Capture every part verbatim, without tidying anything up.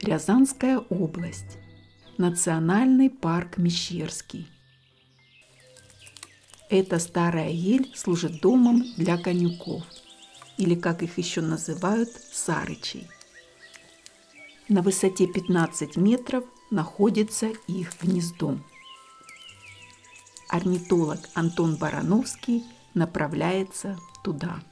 Рязанская область. Национальный парк Мещерский. Эта старая ель служит домом для конюков, или, как их еще называют, сарычей. На высоте пятнадцать метров находится их гнездо. Орнитолог Антон Барановский направляется туда.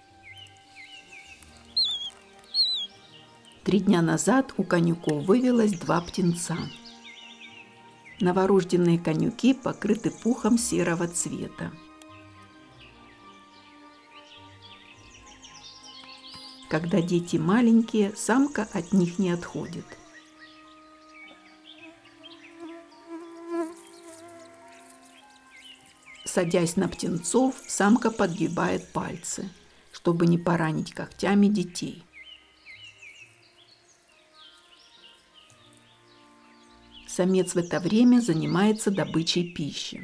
Три дня назад у конюков вывелось два птенца. Новорожденные конюки покрыты пухом серого цвета. Когда дети маленькие, самка от них не отходит. Садясь на птенцов, самка подгибает пальцы, чтобы не поранить когтями детей. Самец в это время занимается добычей пищи.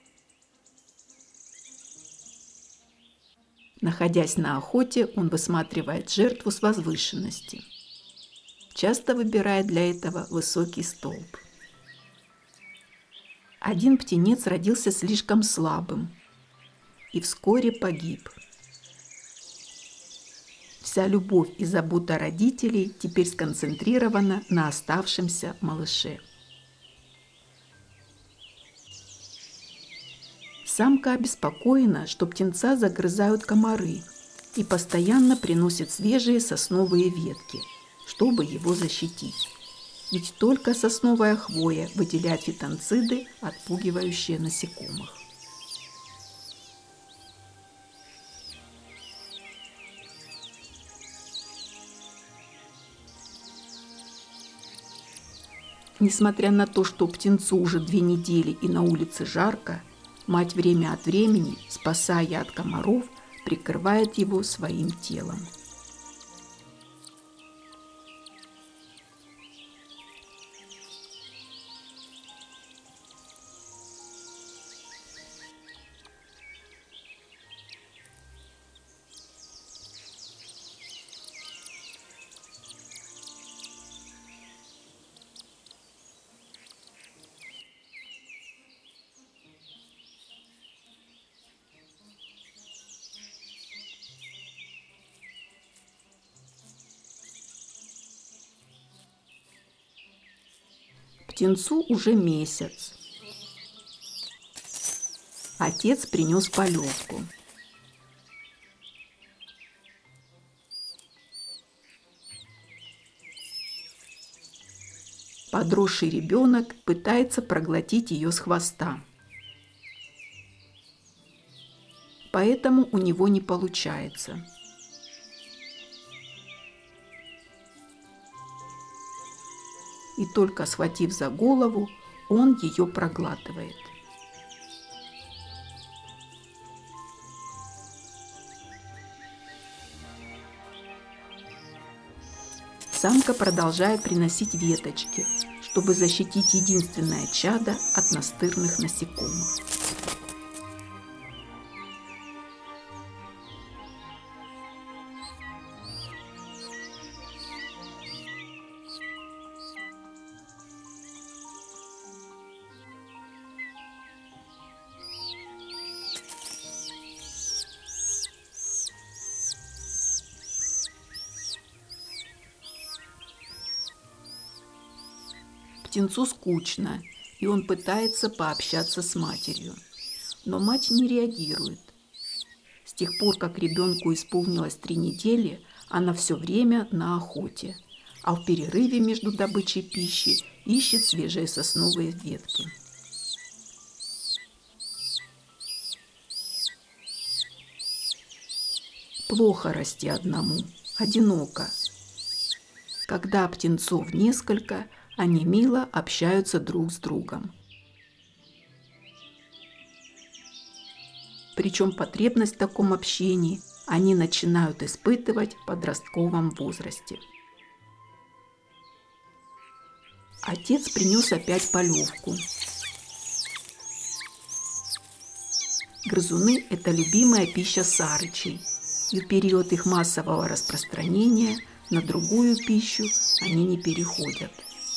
Находясь на охоте, он высматривает жертву с возвышенности. Часто выбирает для этого высокий столб. Один птенец родился слишком слабым и вскоре погиб. Вся любовь и забота родителей теперь сконцентрирована на оставшемся малыше. Самка обеспокоена, что птенца загрызают комары, и постоянно приносит свежие сосновые ветки, чтобы его защитить. Ведь только сосновая хвоя выделяет фитонциды, отпугивающие насекомых. Несмотря на то, что птенцу уже две недели и на улице жарко, мать время от времени, спасая от комаров, прикрывает его своим телом. Птенцу уже месяц. Отец принес полевку. Подросший ребенок пытается проглотить ее с хвоста. Поэтому у него не получается. И только схватив за голову, он ее проглатывает. Самка продолжает приносить веточки, чтобы защитить единственное чадо от настырных насекомых. Птенцу скучно, и он пытается пообщаться с матерью. Но мать не реагирует. С тех пор, как ребенку исполнилось три недели, она все время на охоте, а в перерыве между добычей пищи ищет свежие сосновые ветки. Плохо расти одному, одиноко. Когда птенцов несколько, они мило общаются друг с другом. Причем потребность в таком общении они начинают испытывать в подростковом возрасте. Отец принес опять полевку. Грызуны – это любимая пища сарычей, и в период их массового распространения на другую пищу они не переходят.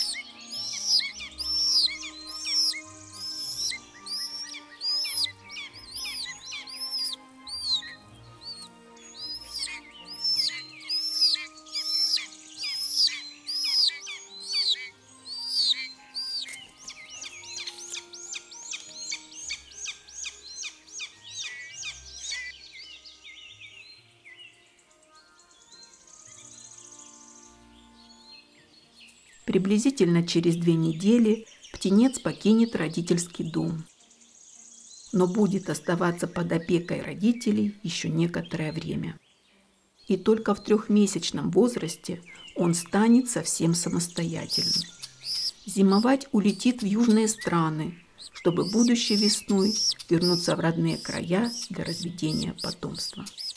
Приблизительно через две недели птенец покинет родительский дом, но будет оставаться под опекой родителей еще некоторое время. И только в трехмесячном возрасте он станет совсем самостоятельным. Зимовать улетит в южные страны, чтобы будущей весной вернуться в родные края для разведения потомства.